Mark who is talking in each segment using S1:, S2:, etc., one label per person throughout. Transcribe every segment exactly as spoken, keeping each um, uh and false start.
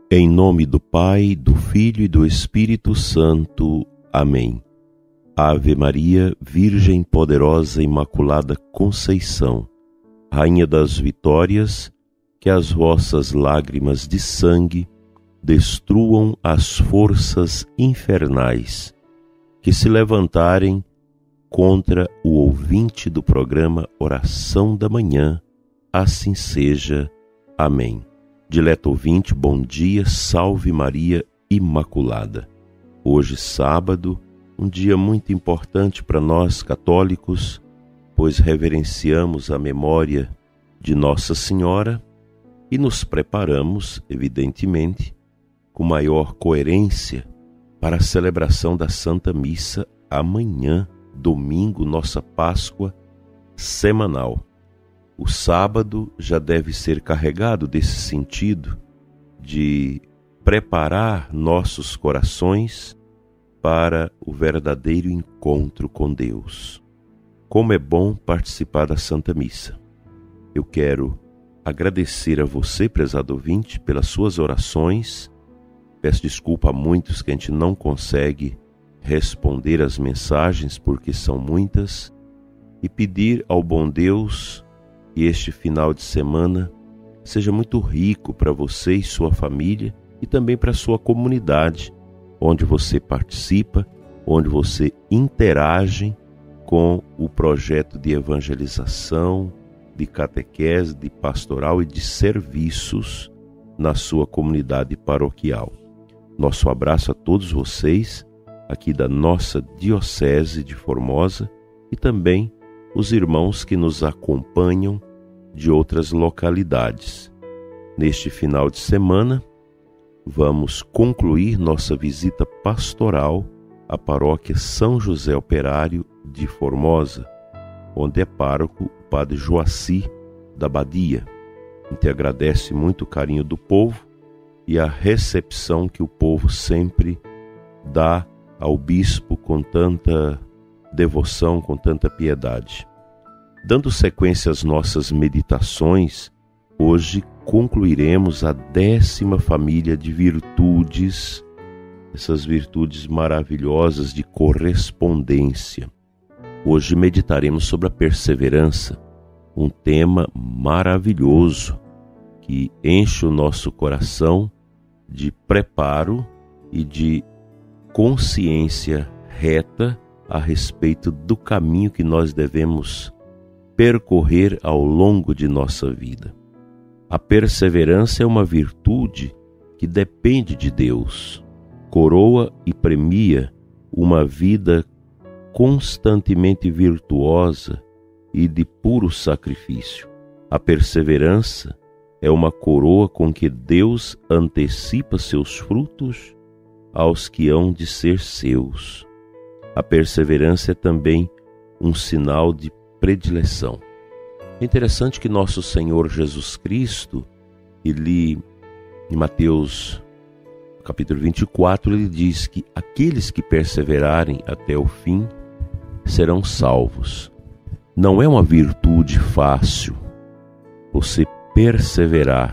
S1: Em nome do Pai, do Filho e do Espírito Santo. Amém. Ave Maria, Virgem poderosa, Imaculada Conceição, Rainha das vitórias, que as vossas lágrimas de sangue destruam as forças infernais que se levantarem contra o ouvinte do programa Oração da Manhã. Assim seja. Amém. Dileto ouvinte, bom dia, salve Maria Imaculada. Hoje, sábado, um dia muito importante para nós católicos, pois reverenciamos a memória de Nossa Senhora e nos preparamos, evidentemente, com maior coerência para a celebração da Santa Missa amanhã, domingo, nossa Páscoa semanal. O sábado já deve ser carregado desse sentido de preparar nossos corações para o verdadeiro encontro com Deus. Como é bom participar da Santa Missa. Eu quero agradecer a você, prezado ouvinte, pelas suas orações. Peço desculpa a muitos que a gente não consegue responder as mensagens porque são muitas, e pedir ao bom Deus que este final de semana seja muito rico para você e sua família e também para a sua comunidade, onde você participa, onde você interage com o projeto de evangelização, de catequese, de pastoral e de serviços na sua comunidade paroquial. Nosso abraço a todos vocês aqui da nossa Diocese de Formosa e também os irmãos que nos acompanham de outras localidades. Neste final de semana, vamos concluir nossa visita pastoral à paróquia São José Operário de Formosa, onde é pároco o padre Joaci da Badia. A gente agradece muito o carinho do povo e a recepção que o povo sempre dá ao bispo com tanta devoção, com tanta piedade. Dando sequência às nossas meditações, hoje concluiremos a décima família de virtudes, essas virtudes maravilhosas de correspondência. Hoje meditaremos sobre a perseverança, um tema maravilhoso que enche o nosso coração de preparo e de consciência reta a respeito do caminho que nós devemos percorrer ao longo de nossa vida. A perseverança é uma virtude que depende de Deus, coroa e premia uma vida constantemente virtuosa e de puro sacrifício. A perseverança é uma coroa com que Deus antecipa seus frutos aos que hão de ser seus. A perseverança é também um sinal de predileção. É interessante que nosso Senhor Jesus Cristo, ele, em Mateus capítulo vinte e quatro, ele diz que aqueles que perseverarem até o fim serão salvos. Não é uma virtude fácil você perseverar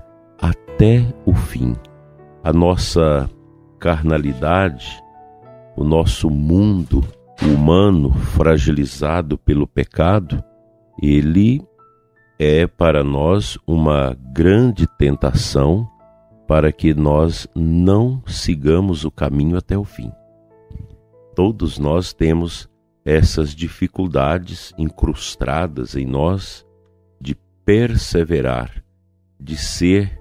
S1: até o fim. A nossa carnalidade, o nosso mundo humano fragilizado pelo pecado, ele é para nós uma grande tentação para que nós não sigamos o caminho até o fim. Todos nós temos essas dificuldades incrustadas em nós de perseverar, de ser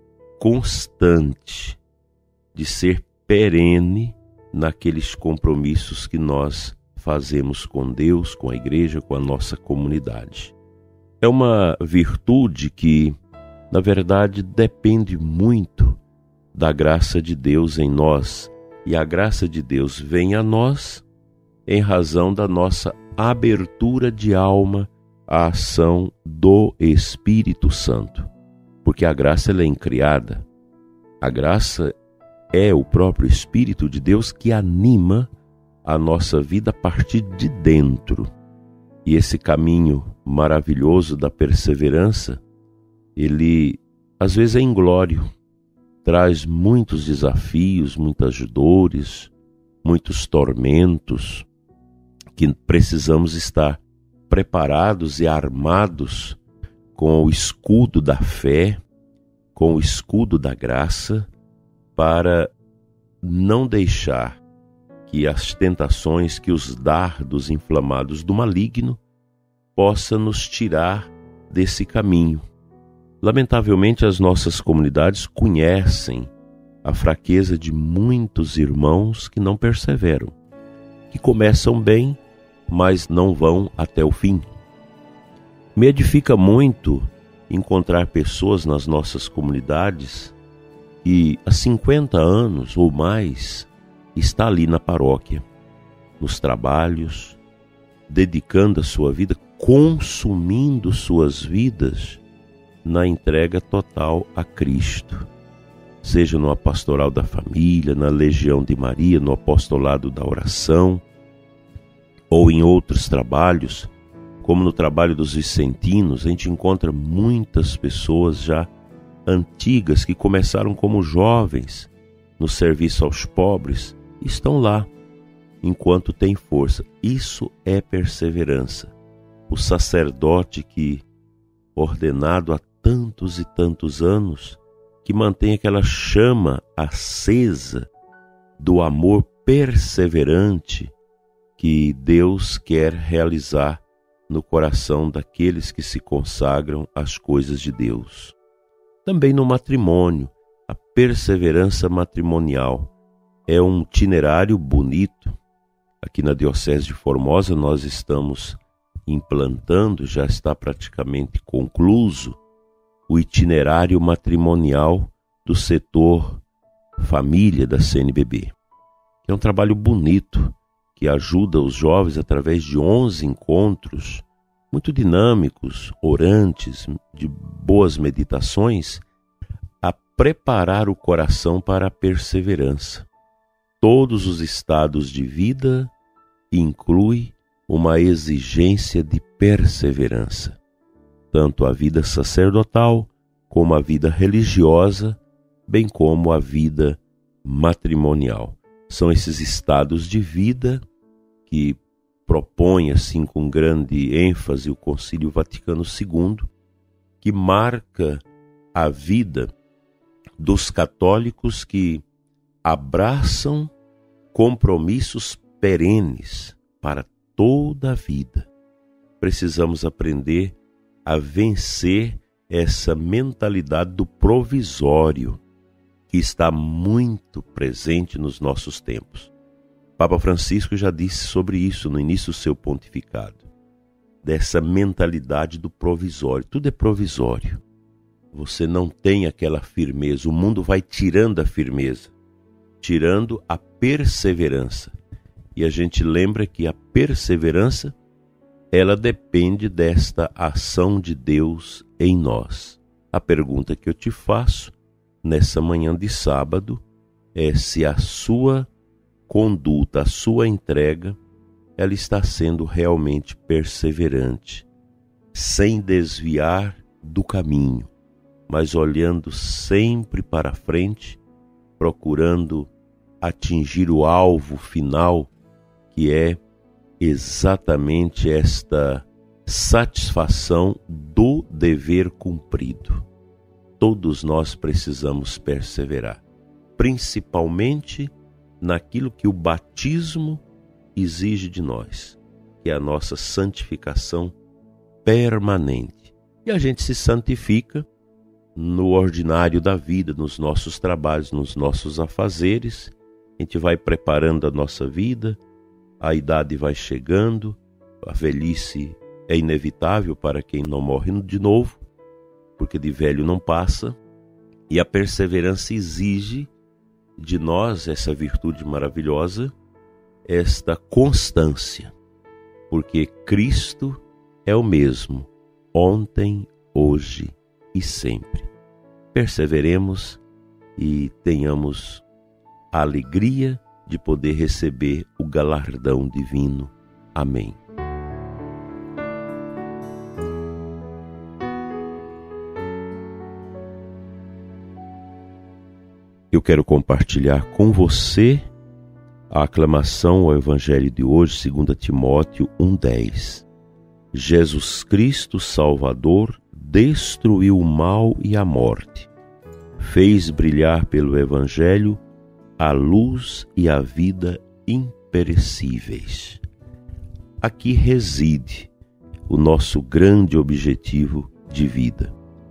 S1: constante, de ser perene naqueles compromissos que nós fazemos com Deus, com a igreja, com a nossa comunidade. É uma virtude que, na verdade, depende muito da graça de Deus em nós, e a graça de Deus vem a nós em razão da nossa abertura de alma à ação do Espírito Santo, porque a graça ela é incriada. A graça é o próprio Espírito de Deus que anima a nossa vida a partir de dentro. E esse caminho maravilhoso da perseverança, ele às vezes é inglório, traz muitos desafios, muitas dores, muitos tormentos, que precisamos estar preparados e armados com o escudo da fé, com o escudo da graça, para não deixar que as tentações, que os dardos inflamados do maligno possam nos tirar desse caminho. Lamentavelmente, as nossas comunidades conhecem a fraqueza de muitos irmãos que não perseveram, que começam bem, mas não vão até o fim. Me edifica muito encontrar pessoas nas nossas comunidades que há cinquenta anos ou mais está ali na paróquia, nos trabalhos, dedicando a sua vida, consumindo suas vidas na entrega total a Cristo, seja no pastoral da família, na Legião de Maria, no apostolado da oração, ou em outros trabalhos, como no trabalho dos vicentinos. A gente encontra muitas pessoas já antigas que começaram como jovens no serviço aos pobres, estão lá enquanto tem força. Isso é perseverança. O sacerdote que, ordenado há tantos e tantos anos, que mantém aquela chama acesa do amor perseverante que Deus quer realizar no coração daqueles que se consagram às coisas de Deus. Também no matrimônio, a perseverança matrimonial é um itinerário bonito. Aqui na Diocese de Formosa nós estamos implantando, já está praticamente concluído, o itinerário matrimonial do setor família da C N B B. É um trabalho bonito que ajuda os jovens através de onze encontros muito dinâmicos, orantes, de boas meditações, a preparar o coração para a perseverança. Todos os estados de vida incluem uma exigência de perseverança. Tanto a vida sacerdotal, como a vida religiosa, bem como a vida matrimonial. São esses estados de vida que propõe, assim, com grande ênfase, o Concílio Vaticano segundo, que marca a vida dos católicos que abraçam compromissos perenes para toda a vida. Precisamos aprender a vencer essa mentalidade do provisório que está muito presente nos nossos tempos. Papa Francisco já disse sobre isso no início do seu pontificado, dessa mentalidade do provisório. Tudo é provisório. Você não tem aquela firmeza, o mundo vai tirando a firmeza, tirando a perseverança. E a gente lembra que a perseverança, ela depende desta ação de Deus em nós. A pergunta que eu te faço nessa manhã de sábado é se a sua conduta, a sua entrega, ela está sendo realmente perseverante, sem desviar do caminho, mas olhando sempre para frente, procurando atingir o alvo final, que é exatamente esta satisfação do dever cumprido. Todos nós precisamos perseverar, principalmente naquilo que o batismo exige de nós, que é a nossa santificação permanente. E a gente se santifica no ordinário da vida, nos nossos trabalhos, nos nossos afazeres. A gente vai preparando a nossa vida, a idade vai chegando, a velhice é inevitável para quem não morre de novo, porque de velho não passa, e a perseverança exige de nós essa virtude maravilhosa, esta constância, porque Cristo é o mesmo, ontem, hoje e sempre. Perseveremos e tenhamos a alegria de poder receber o galardão divino. Amém. eu quero compartilhar com você a aclamação ao Evangelho de hoje, segundo Timóteo um, dez. Jesus Cristo, Salvador, destruiu o mal e a morte. Fez brilhar pelo Evangelho a luz e a vida imperecíveis. Aqui reside o nosso grande objetivo de vida: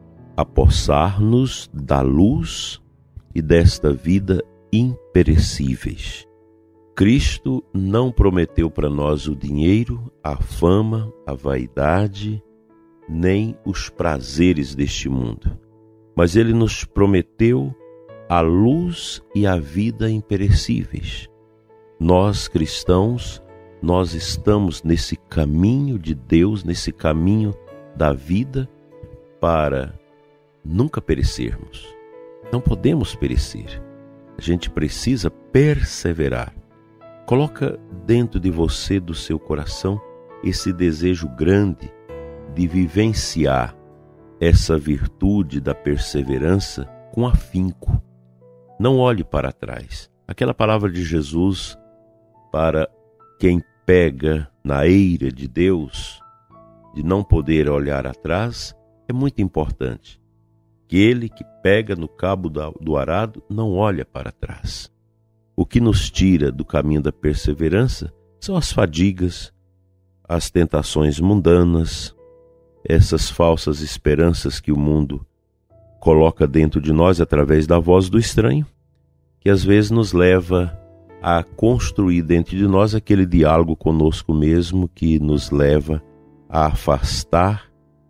S1: apossar-nos da luz e desta vida imperecíveis. Cristo não prometeu para nós o dinheiro, a fama, a vaidade, nem os prazeres deste mundo, mas Ele nos prometeu a luz e a vida imperecíveis. Nós, cristãos, nós estamos nesse caminho de Deus, nesse caminho da vida, para nunca perecermos. Não podemos perecer. A gente precisa perseverar. Coloca dentro de você, do seu coração, esse desejo grande de vivenciar essa virtude da perseverança com afinco. Não olhe para trás. Aquela palavra de Jesus para quem pega na eira de Deus, de não poder olhar atrás, é muito importante. Aquele que pega no cabo do arado não olha para trás. O que nos tira do caminho da perseverança são as fadigas, as tentações mundanas, essas falsas esperanças que o mundo coloca dentro de nós através da voz do estranho, que às vezes nos leva a construir dentro de nós aquele diálogo conosco mesmo que nos leva a afastar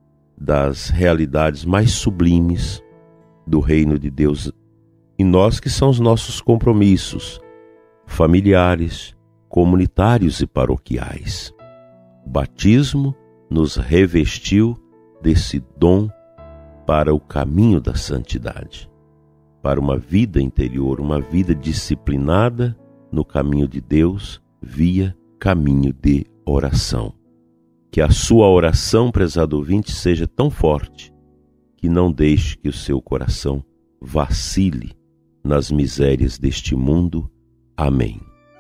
S1: das realidades mais sublimes do reino de Deus em nós, que são os nossos compromissos familiares, comunitários e paroquiais. O batismo nos revestiu desse dom para o caminho da santidade, para uma vida interior, uma vida disciplinada no caminho de Deus, via caminho de oração. Que a sua oração, prezado ouvinte, seja tão forte que não deixe que o seu coração vacile nas misérias deste mundo. Amém.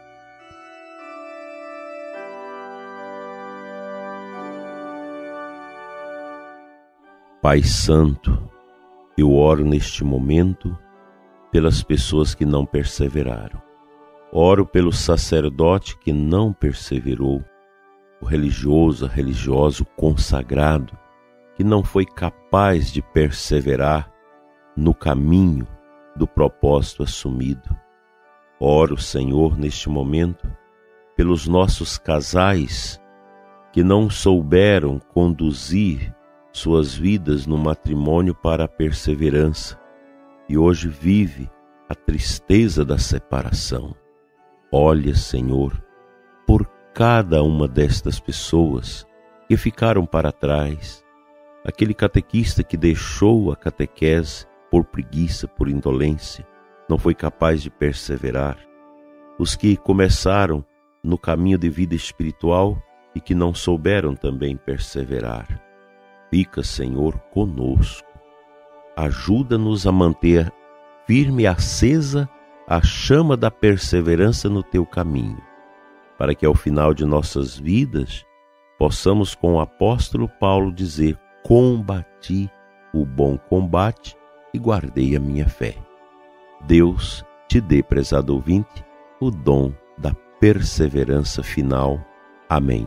S1: Pai Santo, eu oro neste momento pelas pessoas que não perseveraram. Oro pelo sacerdote que não perseverou, o religioso, a religiosa, o consagrado, que não foi capaz de perseverar no caminho do propósito assumido. Oro, Senhor, neste momento, pelos nossos casais que não souberam conduzir suas vidas no matrimônio para a perseverança e hoje vive a tristeza da separação. Olha, Senhor, por cada uma destas pessoas que ficaram para trás, aquele catequista que deixou a catequese por preguiça, por indolência, não foi capaz de perseverar, os que começaram no caminho de vida espiritual e que não souberam também perseverar. Fica, Senhor, conosco. Ajuda-nos a manter firme e acesa a chama da perseverança no Teu caminho, para que ao final de nossas vidas possamos, com o apóstolo Paulo, dizer: combati o bom combate e guardei a minha fé. Deus te dê, prezado ouvinte, o dom da perseverança final. Amém.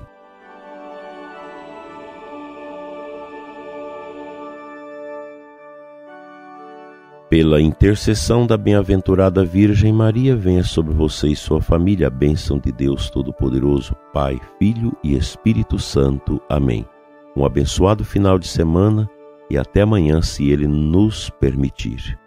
S1: Pela intercessão da bem-aventurada Virgem Maria, venha sobre você e sua família a bênção de Deus Todo-Poderoso, Pai, Filho e Espírito Santo. Amém. Um abençoado final de semana e até amanhã, se Ele nos permitir.